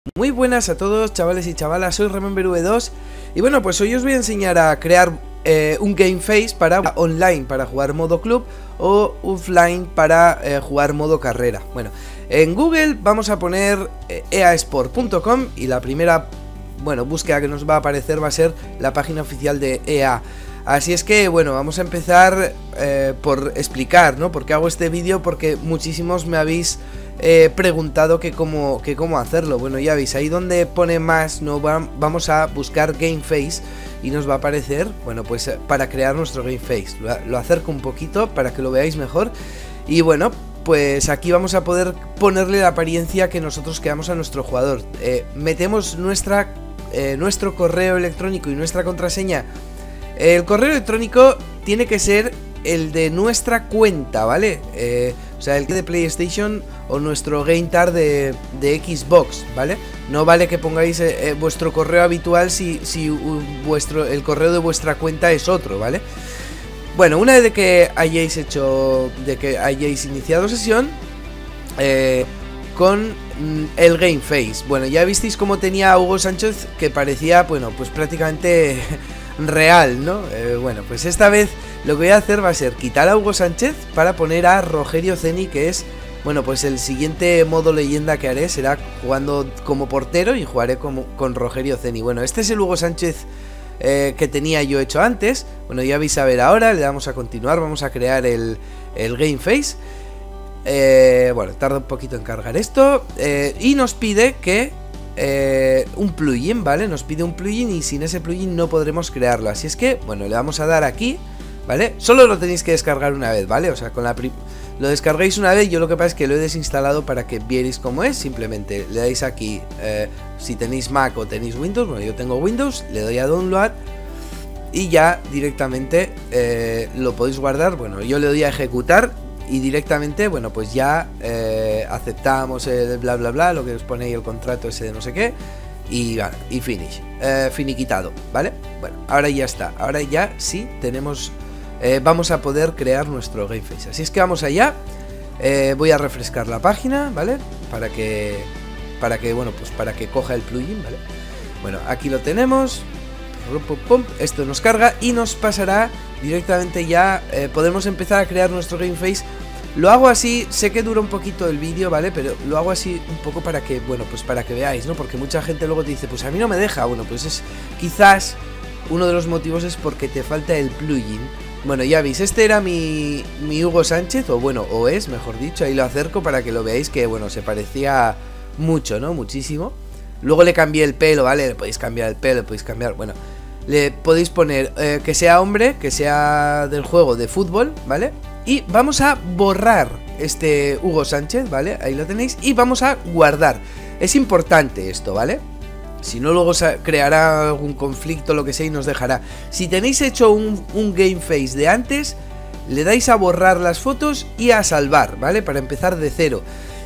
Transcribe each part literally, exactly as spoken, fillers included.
Muy buenas a todos, chavales y chavalas, soy Remember V dos y bueno, pues hoy os voy a enseñar a crear eh, un game face para online, para jugar modo club, o offline para eh, jugar modo carrera. Bueno, en Google vamos a poner eh, e a sport punto com y la primera, bueno, búsqueda que nos va a aparecer va a ser la página oficial de E A. Así es que, bueno, vamos a empezar eh, por explicar, ¿no? ¿Por qué hago este vídeo? Porque muchísimos me habéis eh, preguntado que cómo, que cómo hacerlo. Bueno, ya veis, ahí donde pone más, ¿no? Va, vamos a buscar Game Face y nos va a aparecer, bueno, pues para crear nuestro Game Face. Lo, lo acerco un poquito para que lo veáis mejor. Y bueno, pues aquí vamos a poder ponerle la apariencia que nosotros queramos a nuestro jugador. Eh, metemos nuestra, eh, nuestro correo electrónico y nuestra contraseña. El correo electrónico tiene que ser el de nuestra cuenta, ¿vale? Eh, o sea, el de PlayStation o nuestro GameTar de, de Xbox, ¿vale? No vale que pongáis eh, vuestro correo habitual si, si uh, vuestro, el correo de vuestra cuenta es otro, ¿vale? Bueno, una vez de que hayáis hecho, de que hayáis iniciado sesión eh, con el Game Face. Bueno, ya visteis cómo tenía a Hugo Sánchez, que parecía, bueno, pues prácticamente real, ¿no? Eh, bueno, pues esta vez lo que voy a hacer va a ser quitar a Hugo Sánchez para poner a Rogerio Ceni, que es, bueno, pues el siguiente modo leyenda que haré será jugando como portero y jugaré como, con Rogerio Ceni. Bueno, este es el Hugo Sánchez eh, que tenía yo hecho antes. Bueno, ya vais a ver ahora, le damos a continuar, vamos a crear el, el Game Face. Eh, bueno, tarda un poquito en cargar esto eh, y nos pide que Eh, un plugin, ¿vale? Nos pide un plugin y sin ese plugin no podremos crearlo. Así es que, bueno, le vamos a dar aquí, ¿vale? Solo lo tenéis que descargar una vez, ¿vale? O sea, con la lo descargáis una vez. Yo lo que pasa es que lo he desinstalado para que vierais cómo es. Simplemente le dais aquí, eh, si tenéis Mac o tenéis Windows. Bueno, yo tengo Windows, le doy a Download y ya directamente eh, lo podéis guardar. Bueno, yo le doy a ejecutar y directamente, bueno, pues ya eh, aceptamos el bla bla bla, lo que os pone ahí el contrato ese de no sé qué. Y, vale, y finish, eh, finiquitado, ¿vale? Bueno, ahora ya está, ahora ya sí tenemos, eh, vamos a poder crear nuestro Game Face. Así es que vamos allá, eh, voy a refrescar la página, ¿vale? Para que, para que, bueno, pues para que coja el plugin, ¿vale? Bueno, aquí lo tenemos, esto nos carga y nos pasará directamente ya, eh, podemos empezar a crear nuestro Game Face. Lo hago así, sé que dura un poquito el vídeo, ¿vale? Pero lo hago así un poco para que, bueno, pues para que veáis, ¿no? Porque mucha gente luego te dice, pues a mí no me deja. Bueno, pues es quizás uno de los motivos es porque te falta el plugin. Bueno, ya veis, este era mi, mi Hugo Sánchez, o bueno, o es, mejor dicho. Ahí lo acerco para que lo veáis que, bueno, se parecía mucho, ¿no? Muchísimo. Luego le cambié el pelo, ¿vale? Le podéis cambiar el pelo, le podéis cambiar, bueno, le podéis poner eh, que sea hombre, que sea del juego de fútbol, ¿vale? Y vamos a borrar este Hugo Sánchez, ¿vale? Ahí lo tenéis. Y vamos a guardar. Es importante esto, ¿vale? Si no, luego se creará algún conflicto, lo que sea, y nos dejará. Si tenéis hecho un, un Game Face de antes, le dais a borrar las fotos y a salvar, ¿vale? Para empezar de cero.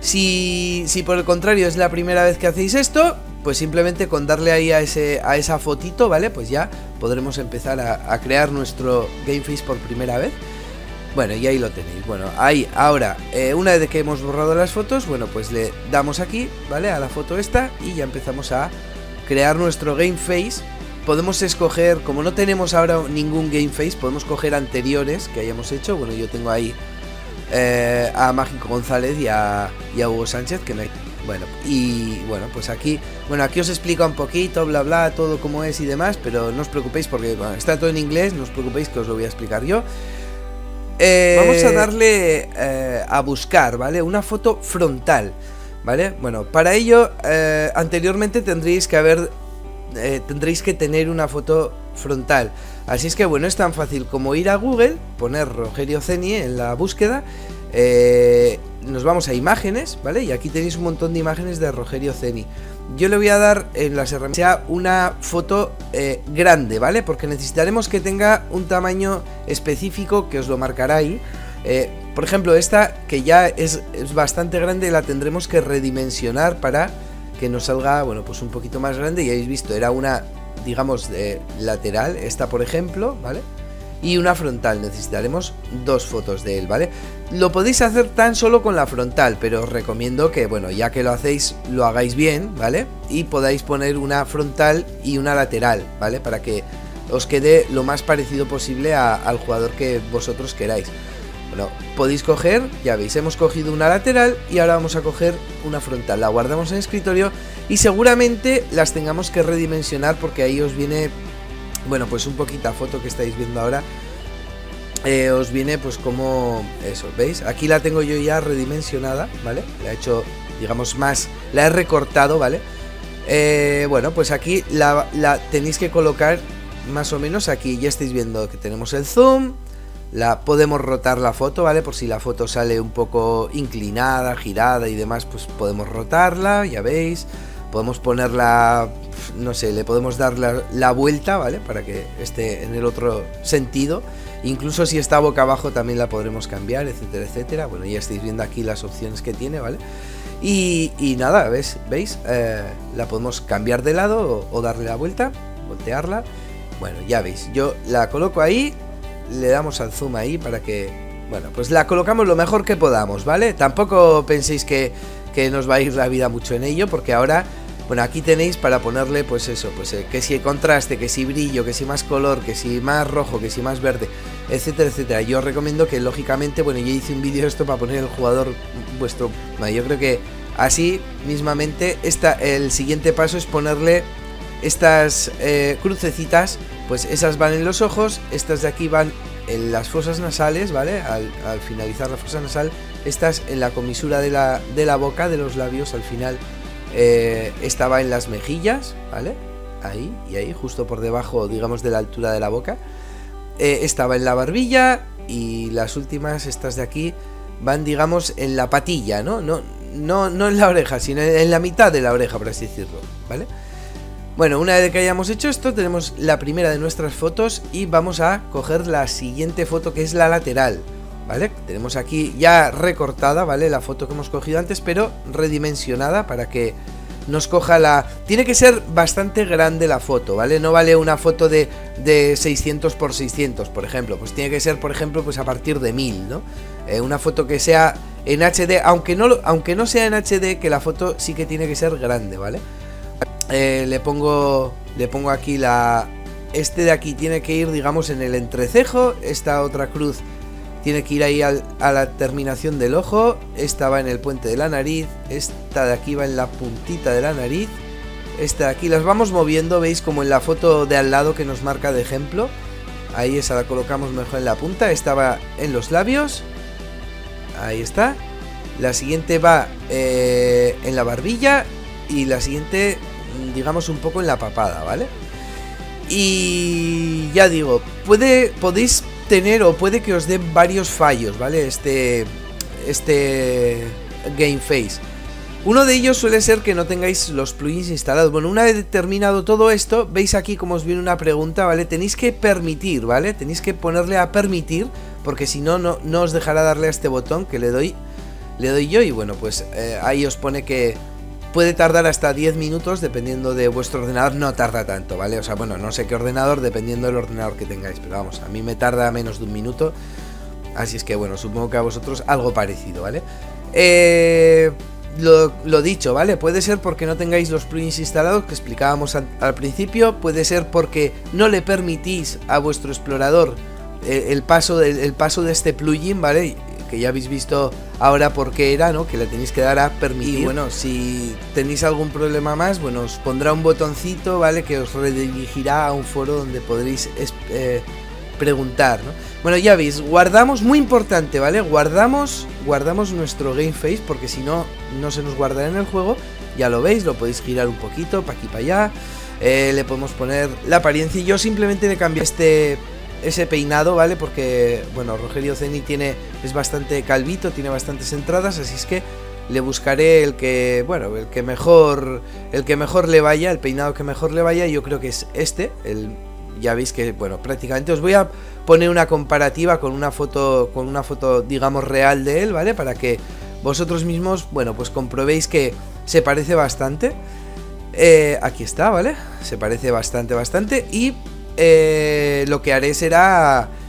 Si, si por el contrario es la primera vez que hacéis esto, pues simplemente con darle ahí a, ese, a esa fotito, ¿vale? Pues ya podremos empezar a, a crear nuestro Game Face por primera vez. Bueno, y ahí lo tenéis. Bueno, ahí, ahora, eh, una vez que hemos borrado las fotos, bueno, pues le damos aquí, ¿vale? A la foto esta y ya empezamos a crear nuestro Game Face. Podemos escoger, como no tenemos ahora ningún Game Face, podemos coger anteriores que hayamos hecho. Bueno, yo tengo ahí eh, a Mágico González y a, y a Hugo Sánchez, que me... Bueno, y bueno, pues aquí, bueno, aquí os explica un poquito, bla bla, todo cómo es y demás, pero no os preocupéis porque bueno, está todo en inglés, no os preocupéis que os lo voy a explicar yo. Eh, Vamos a darle eh, a buscar, ¿vale? Una foto frontal, ¿vale? Bueno, para ello, eh, anteriormente tendréis que haber, eh, tendréis que tener una foto frontal. Así es que, bueno, es tan fácil como ir a Google, poner Rogerio Ceni en la búsqueda, eh, nos vamos a imágenes, ¿vale? Y aquí tenéis un montón de imágenes de Rogerio Ceni. Yo le voy a dar en las herramientas una foto eh, grande, ¿vale? Porque necesitaremos que tenga un tamaño específico que os lo marcará ahí. Eh, por ejemplo, esta que ya es, es bastante grande, la tendremos que redimensionar para que nos salga, bueno, pues un poquito más grande. Ya habéis visto, era una, digamos, de lateral, esta por ejemplo, ¿vale? y una frontal. Necesitaremos dos fotos de él, ¿vale? Lo podéis hacer tan solo con la frontal, pero os recomiendo que, bueno, ya que lo hacéis, lo hagáis bien, ¿vale? Y podáis poner una frontal y una lateral, ¿vale? Para que os quede lo más parecido posible a, al jugador que vosotros queráis. Bueno, podéis coger, ya veis, hemos cogido una lateral y ahora vamos a coger una frontal. La guardamos en el escritorio y seguramente las tengamos que redimensionar porque ahí os viene, bueno, pues un poquito a foto que estáis viendo ahora. Eh, os viene pues como eso, ¿veis? Aquí la tengo yo ya redimensionada, ¿vale? La he hecho, digamos, más, la he recortado, ¿vale? Eh, bueno, pues aquí la, la tenéis que colocar más o menos aquí. Ya estáis viendo que tenemos el zoom. La, podemos rotar la foto, ¿vale? Por si la foto sale un poco inclinada, girada y demás, pues podemos rotarla, ya veis. Podemos ponerla, no sé, le podemos dar la, la vuelta, ¿vale? Para que esté en el otro sentido. Incluso si está boca abajo también la podremos cambiar, etcétera, etcétera. Bueno, ya estáis viendo aquí las opciones que tiene, ¿vale? Y, y nada, ¿ves? ¿Veis? Eh, la podemos cambiar de lado o, o darle la vuelta, voltearla. Bueno, ya veis, yo la coloco ahí. Le damos al zoom ahí para que, bueno, pues la colocamos lo mejor que podamos, ¿vale? Tampoco penséis que, que nos va a ir la vida mucho en ello, porque ahora, bueno, aquí tenéis para ponerle, pues eso, pues eh, que si contraste, que si brillo, que si más color, que si más rojo, que si más verde, etcétera, etcétera. Yo os recomiendo que, lógicamente, bueno, yo hice un vídeo esto para poner el jugador vuestro, bueno, yo creo que así, mismamente, esta, el siguiente paso es ponerle estas eh, crucecitas. Pues esas van en los ojos, estas de aquí van en las fosas nasales, ¿vale? Al, al finalizar la fosa nasal, estas en la comisura de la, de la boca, de los labios, al final eh, esta va en las mejillas, ¿vale? Ahí y ahí, justo por debajo, digamos, de la altura de la boca. Eh, esta va en la barbilla y las últimas, estas de aquí, van, digamos, en la patilla, ¿no? No, no, no en la oreja, sino en la mitad de la oreja, por así decirlo, ¿vale? Bueno, una vez que hayamos hecho esto, tenemos la primera de nuestras fotos y vamos a coger la siguiente foto, que es la lateral, ¿vale? Tenemos aquí ya recortada, ¿vale? La foto que hemos cogido antes, pero redimensionada para que nos coja la... Tiene que ser bastante grande la foto, ¿vale? No vale una foto de, de seiscientos por seiscientos, por ejemplo. Pues tiene que ser, por ejemplo, pues a partir de mil, ¿no? Eh, una foto que sea en H D, aunque no, aunque no sea en H D, que la foto sí que tiene que ser grande, ¿vale? Eh, le pongo le pongo aquí la... Este de aquí tiene que ir, digamos, en el entrecejo. Esta otra cruz tiene que ir ahí al, a la terminación del ojo. Esta va en el puente de la nariz. Esta de aquí va en la puntita de la nariz. Esta de aquí las vamos moviendo, veis, como en la foto de al lado que nos marca de ejemplo. Ahí esa la colocamos mejor en la punta. Esta va en los labios. Ahí está. La siguiente va eh, en la barbilla. Y la siguiente, digamos, un poco en la papada, ¿vale? Y ya digo, puede, podéis tener o puede que os dé varios fallos, ¿vale? Este, este Game Face. Uno de ellos suele ser que no tengáis los plugins instalados. Bueno, una vez terminado todo esto, veis aquí como os viene una pregunta, ¿vale? Tenéis que permitir, ¿vale? Tenéis que ponerle a permitir, porque si no, no, no os dejará darle a este botón que le doy, le doy yo. Y bueno, pues eh, ahí os pone que puede tardar hasta diez minutos dependiendo de vuestro ordenador. No tarda tanto, ¿vale? O sea, bueno, no sé qué ordenador, dependiendo del ordenador que tengáis. Pero vamos, a mí me tarda menos de un minuto. Así es que, bueno, supongo que a vosotros algo parecido, ¿vale? Eh, lo, lo dicho, ¿vale? Puede ser porque no tengáis los plugins instalados, que explicábamos al, al principio. Puede ser porque no le permitís a vuestro explorador eh, el, paso de, el paso de este plugin, ¿vale? Que ya habéis visto ahora por qué era, ¿no? Que le tenéis que dar a permitir. Y bueno, si tenéis algún problema más, bueno, os pondrá un botoncito, ¿vale? Que os redirigirá a un foro donde podréis eh, preguntar, ¿no? Bueno, ya veis, guardamos, muy importante, ¿vale? Guardamos, guardamos nuestro Game Face, porque si no, no se nos guardará en el juego. Ya lo veis, lo podéis girar un poquito, para aquí, para allá. Eh, le podemos poner la apariencia y yo simplemente le cambié este... ese peinado, ¿vale? Porque, bueno, Rogerio Zeni tiene, es bastante calvito, tiene bastantes entradas, así es que le buscaré el que, bueno, el que mejor, el que mejor le vaya, el peinado que mejor le vaya. Yo creo que es este, el, ya veis que, bueno, prácticamente os voy a poner una comparativa con una foto, con una foto, digamos, real de él, ¿vale? Para que vosotros mismos, bueno, pues comprobéis que se parece bastante. Eh, aquí está, ¿vale? Se parece bastante, bastante y... Eh, lo que haré será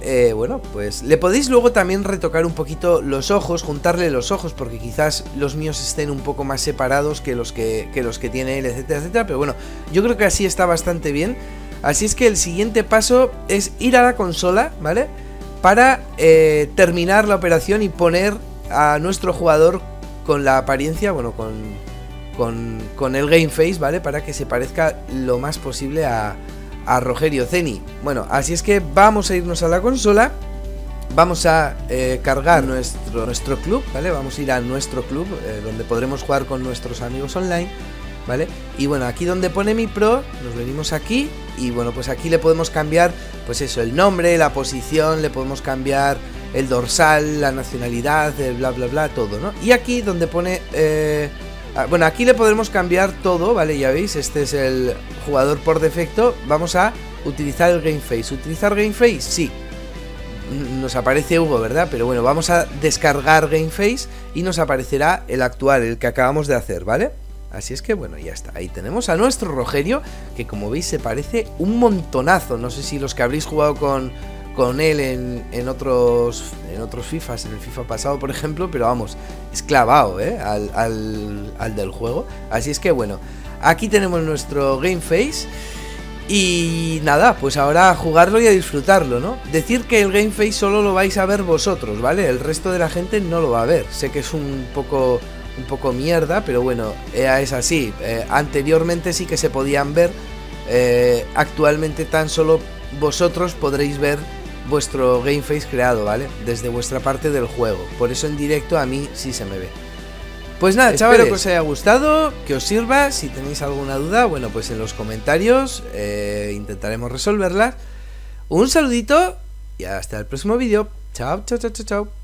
eh, bueno, pues le podéis luego también retocar un poquito los ojos, juntarle los ojos, porque quizás los míos estén un poco más separados que los que, que, los que tiene él, etcétera, etcétera. Pero bueno, yo creo que así está bastante bien. Así es que el siguiente paso es ir a la consola, ¿vale? Para eh, terminar la operación y poner a nuestro jugador con la apariencia, bueno, con, con, con el game face, ¿vale? Para que se parezca lo más posible a, a Rogerio Ceni. Bueno, así es que vamos a irnos a la consola. Vamos a eh, cargar nuestro, nuestro club, ¿vale? Vamos a ir a nuestro club, eh, donde podremos jugar con nuestros amigos online, ¿vale? Y bueno, aquí donde pone mi pro, nos venimos aquí y bueno, pues aquí le podemos cambiar, pues eso, el nombre, la posición, le podemos cambiar el dorsal, la nacionalidad, el bla bla bla, todo, ¿no? Y aquí donde pone, eh, bueno, aquí le podremos cambiar todo, ¿vale? Ya veis, este es el jugador por defecto. Vamos a utilizar el Game Face. ¿Utilizar Game Face? Sí. Nos aparece Hugo, ¿verdad? Pero bueno, vamos a descargar Game Face y nos aparecerá el actual, el que acabamos de hacer, ¿vale? Así es que bueno, ya está. Ahí tenemos a nuestro Rogerio, que como veis se parece un montonazo. No sé si los que habréis jugado con, con él en, en otros en otros FIFAs, en el FIFA pasado por ejemplo, pero vamos, es clavado, ¿eh? Al, al, al del juego. Así es que bueno, aquí tenemos nuestro Game Face. Y nada, pues ahora a jugarlo y a disfrutarlo, ¿no? Decir que el Game Face solo lo vais a ver vosotros, ¿vale? El resto de la gente no lo va a ver. Sé que es un poco... un poco mierda, pero bueno, eh, es así. Eh, anteriormente sí que se podían ver, eh, actualmente tan solo vosotros podréis ver vuestro Game Face creado, ¿vale? Desde vuestra parte del juego. Por eso en directo a mí sí se me ve. Pues nada, chavales, espero que os haya gustado, que os sirva. Si tenéis alguna duda, bueno, pues en los comentarios eh, intentaremos resolverlas. Un saludito y hasta el próximo vídeo. Chao, chao, chao, chao, chao.